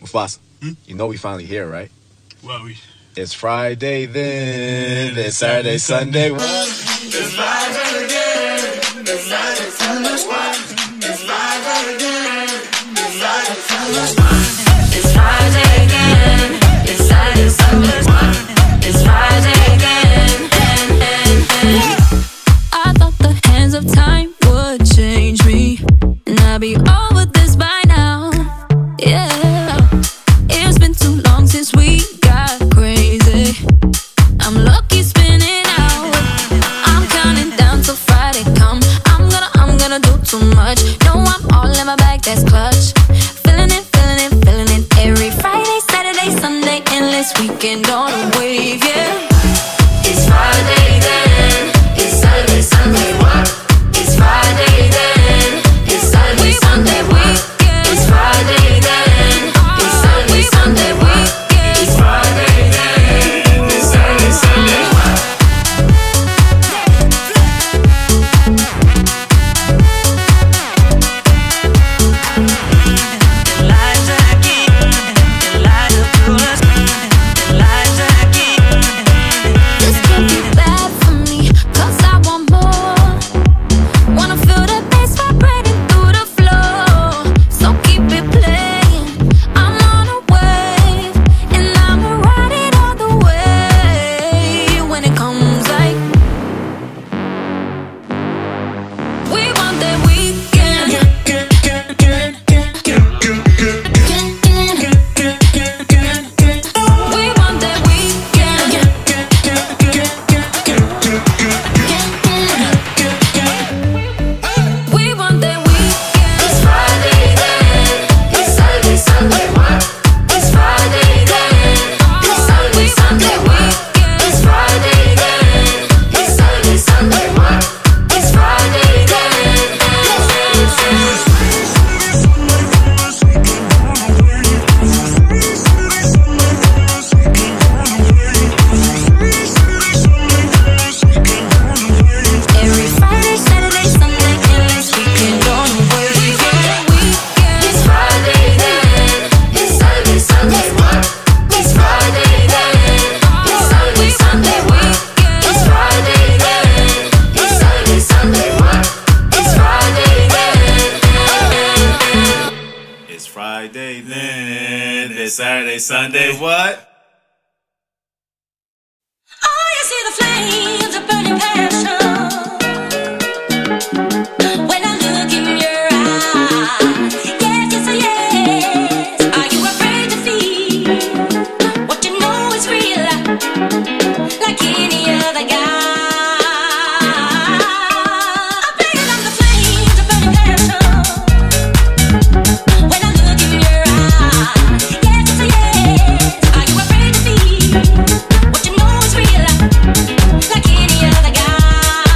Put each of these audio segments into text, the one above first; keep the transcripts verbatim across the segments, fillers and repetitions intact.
Mufasa, Hmm? you know we finally here, right? Well, we. It's Friday then, it's Saturday, Sunday. What? It's Friday again. It's Saturday, Sunday. What? It's Friday again. It's Saturday, Sunday. What? It's Friday again. It's Saturday, Sunday. What? It's Friday again. I thought the hands of time would change me, and I'd be over this by now. Yeah, it's been too long since we got crazy. I'm lucky spinning out. I'm counting down till Friday come. I'm gonna, I'm gonna do too much. No, I'm all in my bag, that's clutch. Feeling it, feeling it, feeling it. Every Friday, Saturday, Sunday, endless weekend on a wave, yeah. It's Friday then. It's Saturday, Sunday. What? It's Friday then. It's Saturday, Sunday. What? It's Friday then. It's Saturday, Sunday. What? It's Friday then. It's Saturday, Sunday. What? This can't be bad for me, 'cause I want more. Wanna feel the bass vibrating through the floor. So keep it playing. I'm on a wave, and I'ma ride it all the way. When it comes like we want that weekend. We want that weekend. We want that weekend. It's Friday then. It's Saturday, Sunday. What? It's Friday then. It's Saturday, Sunday. What? It's Friday then. It's Saturday, Sunday. What? It's Friday then. Every Friday, Saturday, Sunday, endless weekend on the way. It's Friday then. It's Saturday, Sunday. What? It's Friday then. It's Saturday, Sunday. What? It's Friday then. It's Saturday, Sunday. What? It's Friday then. It's Friday then. It's Saturday, Sunday. What? Oh, you see the flames of burning passion when I look in your eyes. Yes, yes, yes. Are you afraid to feel what you know is real, like any other guy? I'm playing on the flames of burning passion when I look in your eyes. Yes, yes, yes. Are you afraid to feel what you know is real, like any other guy?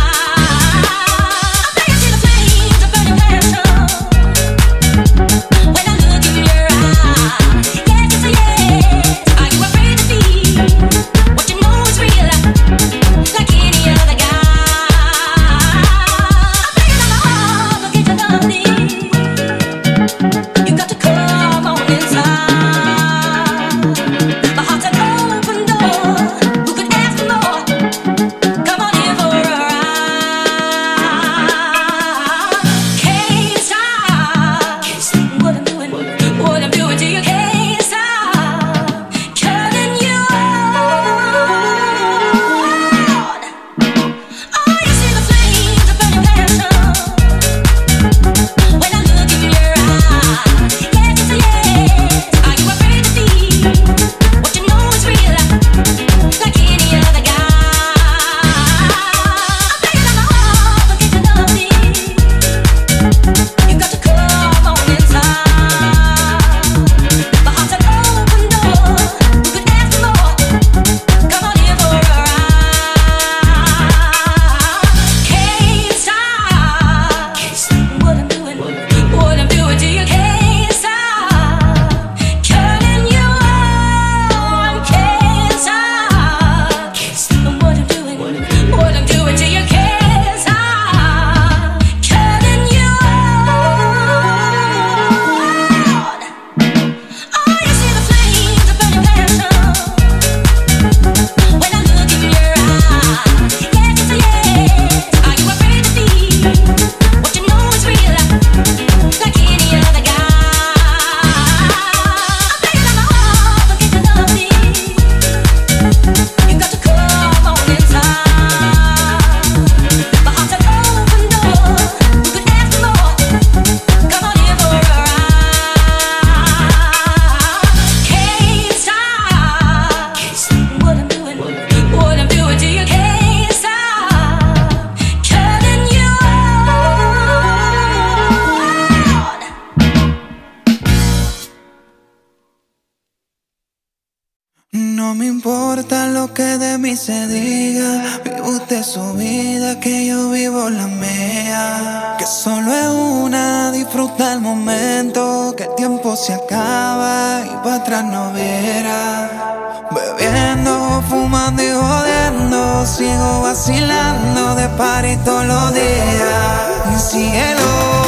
No me importa lo que de mí se diga, vive usted su vida, que yo vivo la mía. Que solo es una, disfruta el momento, que el tiempo se acaba y para atrás no viera. Bebiendo, fumando y jodiendo, sigo vacilando de party todos los días. Y síguelo.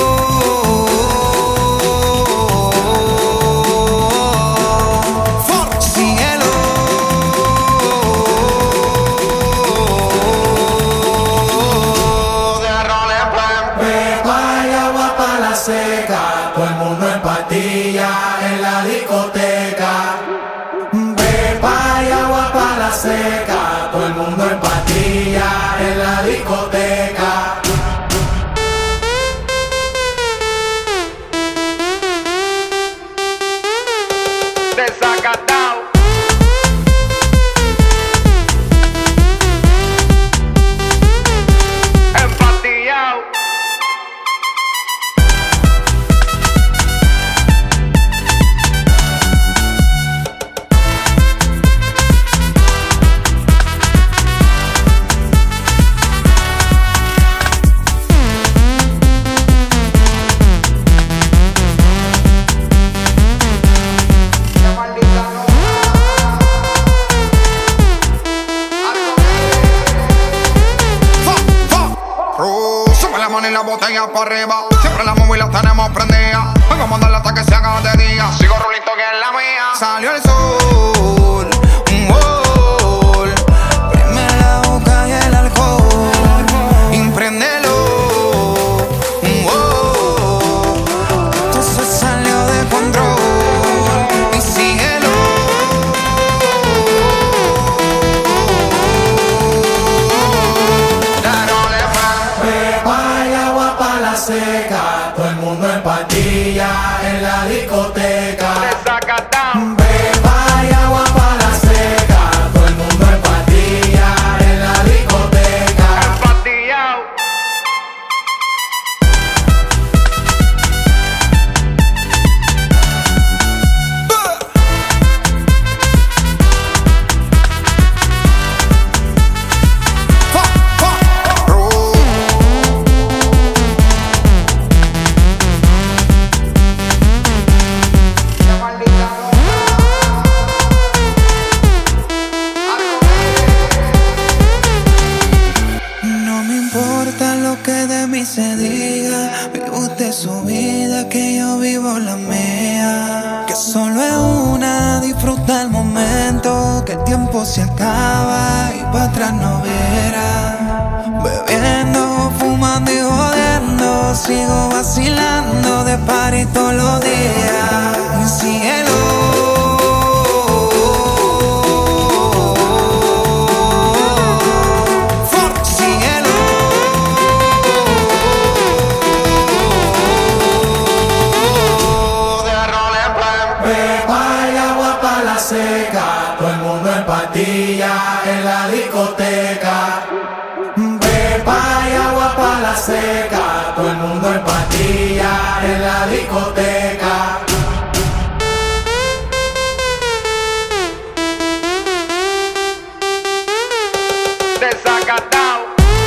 Seca, todo el mundo en patilla en la discoteca. Pepa y agua pa' la seca, todo el mundo en patilla en la discoteca. Desacatao. Empatillao. Y la botella para arriba, siempre la móvil la tenemos prendida. Vengo a mandarla hasta que se haga de día. Sigo rulito que es la mía. Salió el sol, un gol. Prime la boca y el alcohol. Impréndelo, un gol. Entonces salió de control. Y síguelo. Seca, todo el mundo en patilla en la discoteca. Beba y agua pa' la seca, todo el mundo en patilla en la discoteca. Empatillao. Se diga, vive usted su vida, que yo vivo la mía. Que solo es una, disfruta el momento, que el tiempo se acaba y para atrás no verá. Bebiendo, fumando y jodiendo, sigo vacilando de party todos los días. Y síguelo. Seca, todo el mundo en patilla en la discoteca. Pepa y agua pa' la seca, todo el mundo en patilla en la discoteca. Desacatao.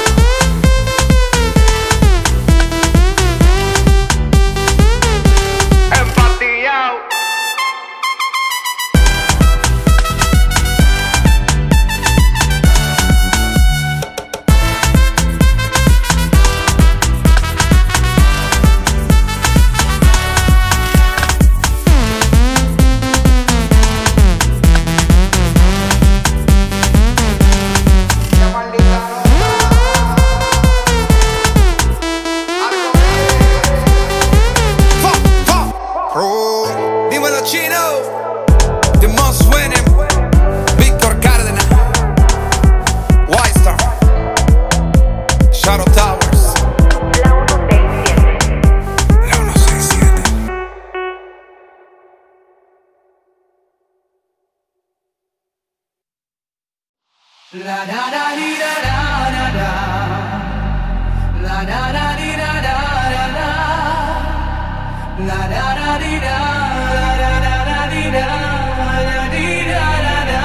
Empatillao. La da da di da da da da. La da da di da da da da. La da da di da. La da da da di da. La di da da da.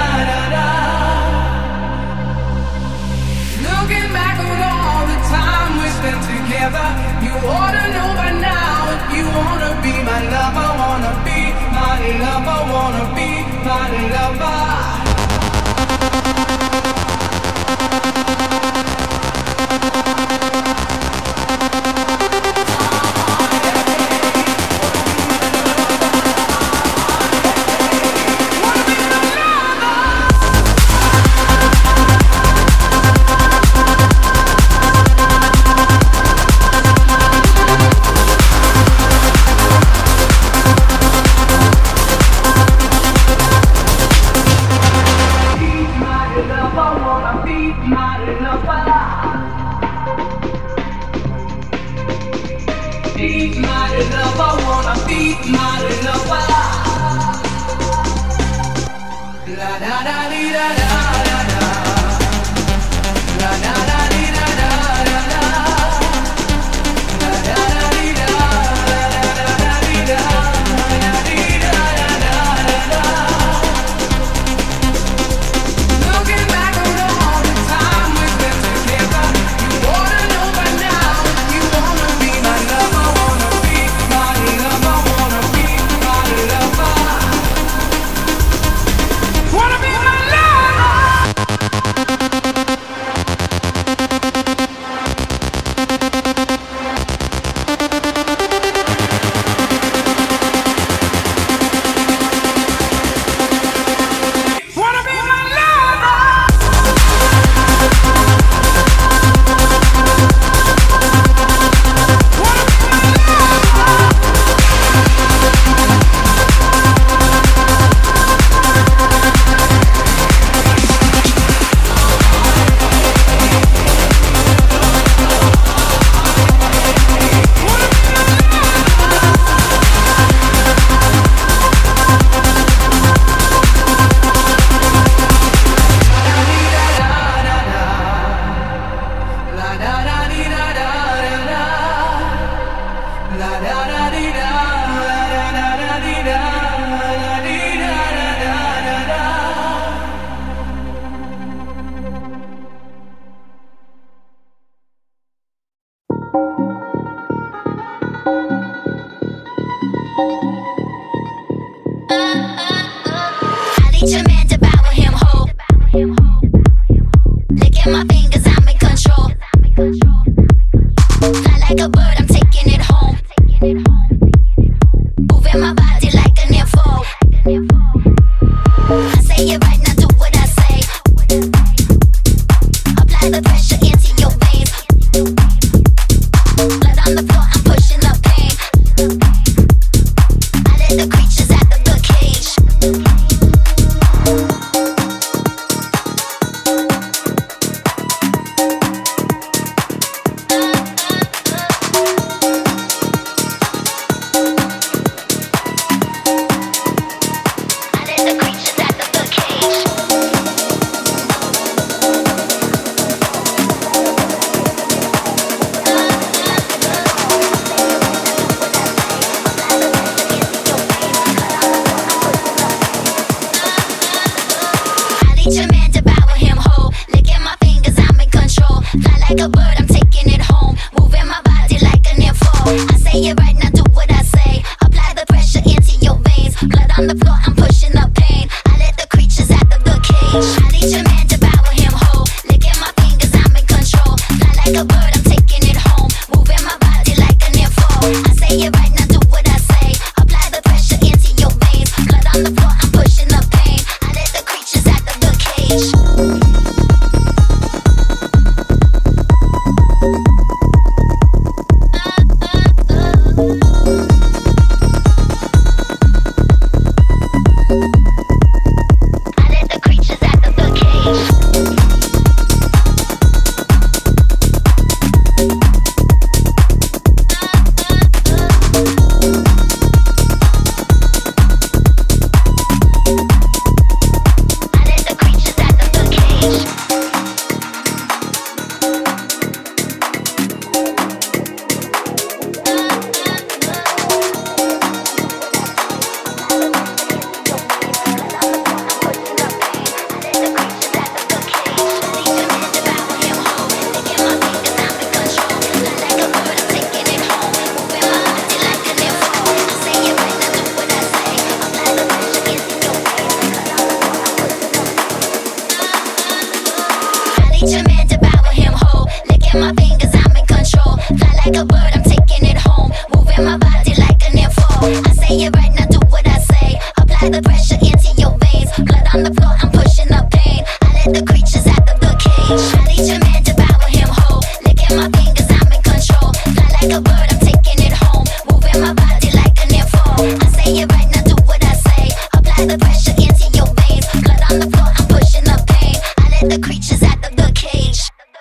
the pressure into your veins. Blood on the floor, I'm pushing up pain. I let the creatures out of the cage. I lead your man, devour him whole. Licking my fingers, I'm in control. Fly like a bird, I'm taking it home. Moving my body like an info. I say it right now, do what I say. Apply the pressure into your veins. Blood on the floor, I'm pushing up pain. I let the creatures out of the cage.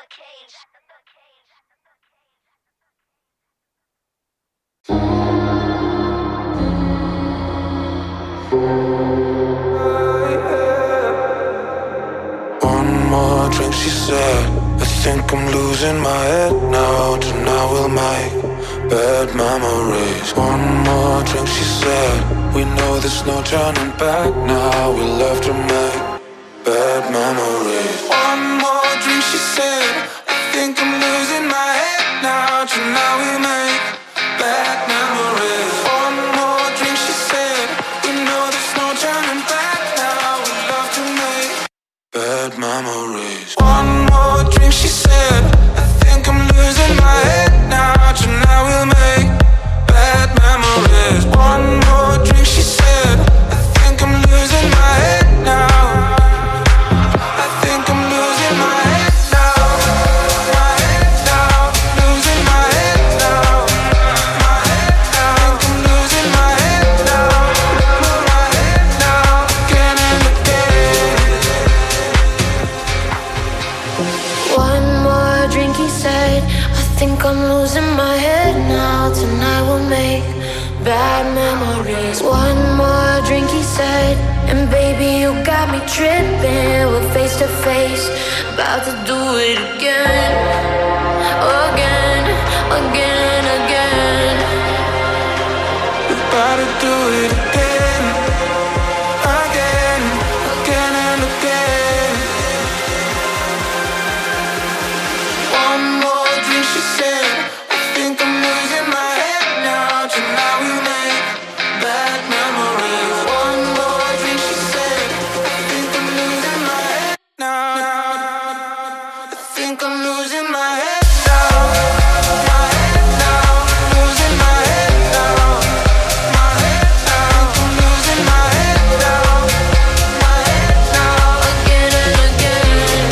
One more drink, she said. I think I'm losing my head now. Tonight we'll make bad memories. One more drink, she said. We know there's no turning back now. We'll have to make bad memories. One more drink, she said. I think I'm losing my head now. Tonight we'll make bad memories. One more drink, she said. We know there's no turning back now. We'll have to make bad memories. One more drink, she said. I think I'm losing my head now. Tonight we'll make bad memories. One more drink, she said. I think I'm losing my head now. I think I'm losing my head now. My head now. Losing my head now. My head now. I think I'm losing my head now. My head now. Again and again. One more drink, he said. I think I'm losing my head now. Tonight we'll make bad memories. One more drink, he said. And baby, you got me tripping. We're face to face, about to do it again. Again, again, again. We're about to do it again. Again, again and again. One more drink, she said. I think I'm losing my head now. Tonight we make bad memories. One more drink, she said. I think I'm losing my head now. I think I'm losing my head now. My head now. Losing my head now. My head now. I'm losing my head now. My head now. Again and again.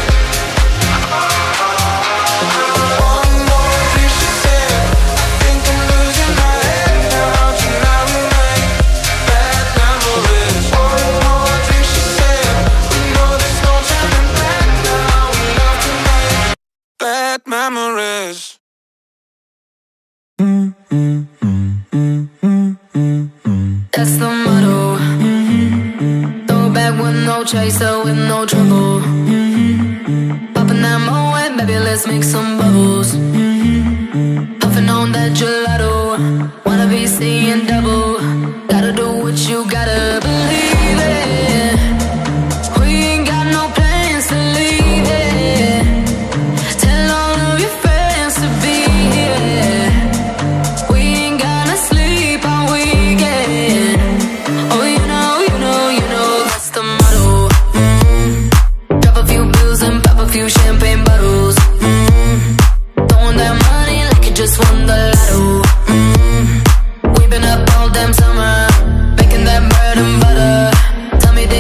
One more drink, she said. I think I'm losing my head now. Tonight we make bad memories. One more drink, she said. We know there's no turning back now. We love to make bad memories. That's the motto. Throw it back with no chaser, with no trouble. Popping that Moet, baby, let's make some bubbles. Puffing on that gelato. Wanna be seeing double. Gotta do what you gotta believe it. We ain't got no plans to leave it. Tell all of your friends to be here. We ain't gonna sleep all weekend. Oh, you know, you know, you know, that's the motto. Mm. Drop a few bills and pop a few champagne bottles. Mm. Throwing that money like you just won the lotto. Mm. We've been up all damn summer, baking that bread and butter. Tell me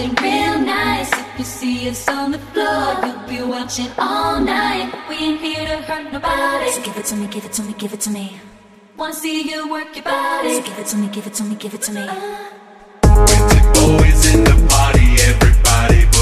ain't real nice. If you see us on the floor, you'll be watching all night. We ain't here to hurt nobody. So give it to me, give it to me, give it to me. Wanna see you work your body. So give it to me, give it to me, give it to me. When the boys in the party, everybody